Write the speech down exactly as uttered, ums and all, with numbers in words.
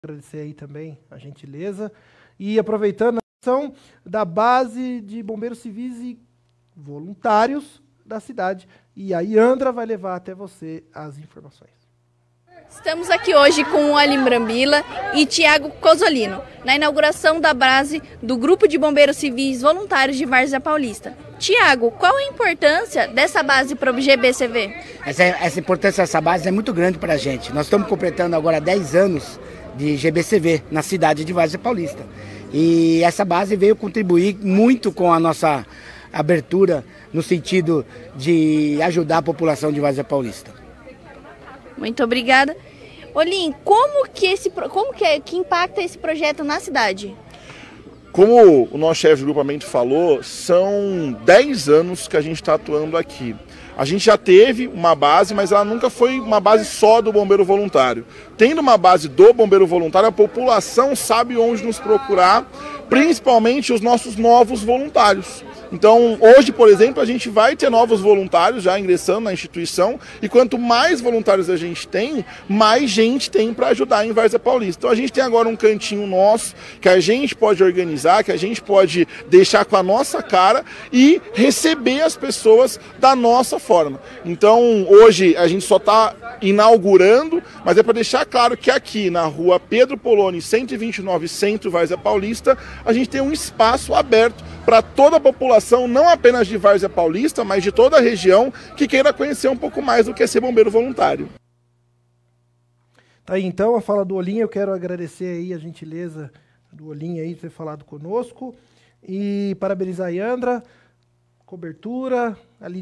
Agradecer aí também a gentileza. E aproveitando a ação da base de bombeiros civis e voluntários da cidade. E a Yandra vai levar até você as informações. Estamos aqui hoje com o Alim Brambila e Tiago Cozzolino, na inauguração da base do Grupo de Bombeiros Civis Voluntários de Várzea Paulista. Tiago, qual a importância dessa base para o G B C V? Essa, essa importância dessa base é muito grande para a gente. Nós estamos completando agora dez anos de G B C V na cidade de Várzea Paulista. E essa base veio contribuir muito com a nossa abertura no sentido de ajudar a população de Várzea Paulista. Muito obrigada. Olim, como que esse como que, é, que impacta esse projeto na cidade? Como o nosso chefe de grupamento falou, são dez anos que a gente está atuando aqui. A gente já teve uma base, mas ela nunca foi uma base só do bombeiro voluntário. Tendo uma base do bombeiro voluntário, a população sabe onde nos procurar, principalmente os nossos novos voluntários. Então, hoje, por exemplo, a gente vai ter novos voluntários já ingressando na instituição, e quanto mais voluntários a gente tem, mais gente tem para ajudar em Várzea Paulista. Então, a gente tem agora um cantinho nosso, que a gente pode organizar, que a gente pode deixar com a nossa cara e receber as pessoas da nossa forma. Então, hoje a gente só está inaugurando, mas é para deixar claro que aqui na rua Pedro Poloni, cento e vinte e nove, Centro, Várzea Paulista, a gente tem um espaço aberto para toda a população, não apenas de Várzea Paulista, mas de toda a região, que queira conhecer um pouco mais do que é ser bombeiro voluntário. Tá aí então a fala do Olim. Eu quero agradecer aí a gentileza do Olim aí de ter falado conosco e parabenizar a Yandra, cobertura ali